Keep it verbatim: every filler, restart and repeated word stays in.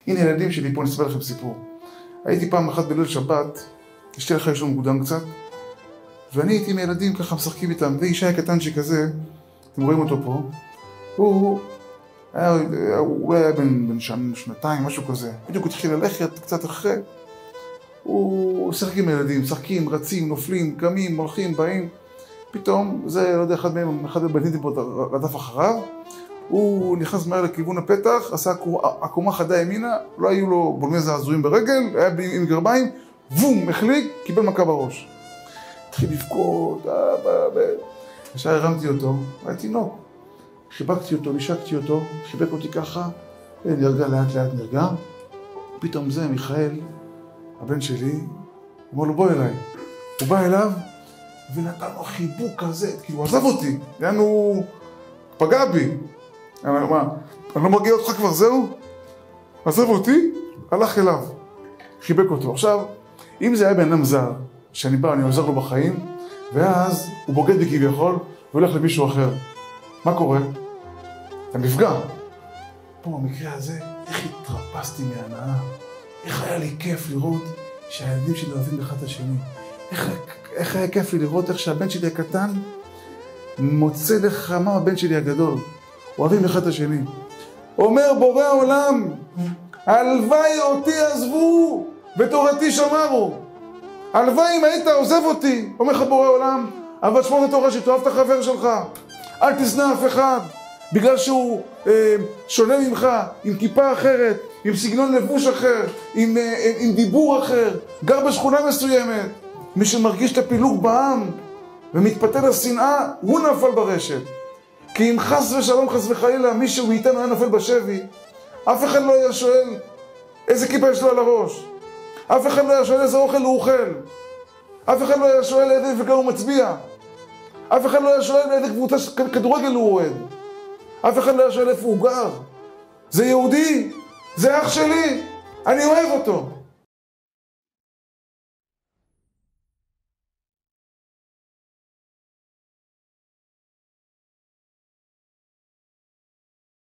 הנה ילדים שלי פה, נספר לכם סיפור. הייתי פעם אחת בליל שבת, אשתי הלכה לישון מוקדם קצת, ואני הייתי עם ילדים ככה משחקים איתם, ואישה הקטן שכזה, אתם רואים אותו פה, הוא היה, הוא היה בן, בן שנתיים, משהו כזה. בדיוק הוא התחיל ללכת קצת אחרי, הוא שחק עם הילדים, משחקים, רצים, נופלים, קמים, הולכים, באים. פתאום, זה, לא יודע, אחד מהם, אחד הבנתים פה רדף אחריו, הוא נכנס מהר לכיוון הפתח, עשה עקומה חדה ימינה, לא היו לו בולמי זעזועים ברגל, היה עם גרביים, וום, החליק, קיבל מכה בראש. התחיל לבכות, ישר הרמתי אותו, היה תינוק. חיבקתי אותו, נשקתי אותו, חיבק אותי ככה, נרגע לאט לאט נרגע. פתאום זה, מיכאל, הבן שלי, אמר לו בוא אליי. הוא בא אליו ונתן לו חיבוק כזה, כאילו הוא עזב אותי, יענו, הוא פגע בי. אני אומר, מה, אני לא מרגיע אותך כבר, זהו? עזב אותי, הלך אליו, חיבק אותו. עכשיו, אם זה היה בן אדם זר, שאני בא, אני עוזר לו בחיים, ואז הוא בוגד בי כביכול, והולך למישהו אחר. מה קורה? אתה מפגע. פה במקרה הזה, איך התרפסתי מהנאה, איך היה לי כיף לראות שהילדים שלי אוהבים אחד את השני. איך, איך היה כיף לי לראות איך שהבן שלי הקטן מוצא לך מה הבן שלי הגדול. אוהבים אחד את השני. אומר בורא העולם, הלוואי אותי עזבו ותורתי שמרו. הלוואי אם היית עוזב אותי, אומר לך בורא העולם, אבל שמור את התורה שתאהב את החבר שלך. אל תשנא אף אחד, בגלל שהוא אה, שונה ממך, עם כיפה אחרת, עם סגנון לבוש אחר, עם, אה, עם דיבור אחר, גר בשכונה מסוימת. מי שמרגיש את הפילוג בעם ומתפתה לשנאה, הוא נפל ברשת. כי אם חס ושלום, חס וחלילה, מישהו מאיתנו היה נופל בשבי, אף אחד לא היה שואל איזה כיפה יש לו על הראש. אף אחד לא היה שואל איזה אוכל הוא אוכל. אף אחד לא היה שואל איזה מפלגה הוא מצביע. אף אחד לא היה שואל איזה קבוצה כדורגל הוא אוהד. אף אחד לא היה שואל איפה הוא גר. זה יהודי, זה אח שלי, אני אוהב אותו.